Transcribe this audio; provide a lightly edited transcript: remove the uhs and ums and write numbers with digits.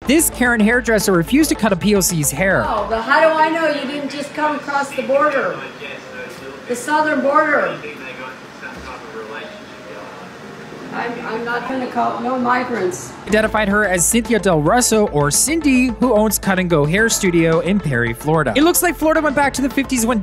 This Karen hairdresser refused to cut a POC's hair. Oh, but how do I know you didn't just come across the border? The southern border. I'm not going to call no migrants. Identified her as Cynthia Del Rosso, or Cindy, who owns Cut and Go Hair Studio in Perry, Florida. It looks like Florida went back to the 50s when